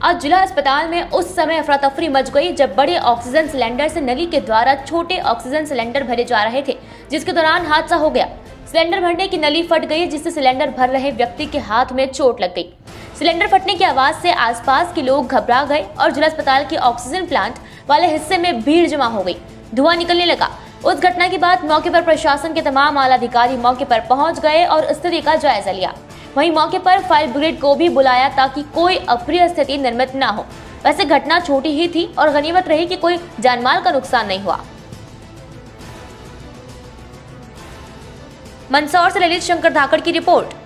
आज जिला अस्पताल में उस समय अफरा तफरी मच गई जब बड़े ऑक्सीजन सिलेंडर से नली के द्वारा छोटे ऑक्सीजन सिलेंडर भरे जा रहे थे, जिसके दौरान हादसा हो गया। सिलेंडर भरने की नली फट गई, जिससे सिलेंडर भर रहे व्यक्ति के हाथ में चोट लग गई। सिलेंडर फटने की आवाज से आसपास के लोग घबरा गए और जिला अस्पताल के ऑक्सीजन प्लांट वाले हिस्से में भीड़ जमा हो गई। धुआं निकलने लगा। उस घटना के बाद मौके पर प्रशासन के तमाम आला अधिकारी मौके पर पहुंच गए और स्थिति का जायजा लिया। वहीं मौके पर फायर ब्रिगेड को भी बुलाया ताकि कोई अप्रिय स्थिति निर्मित न हो। वैसे घटना छोटी ही थी और गनीमत रही कि कोई जानमाल का नुकसान नहीं हुआ। मंदसौर से ललित शंकर धाकड़ की रिपोर्ट।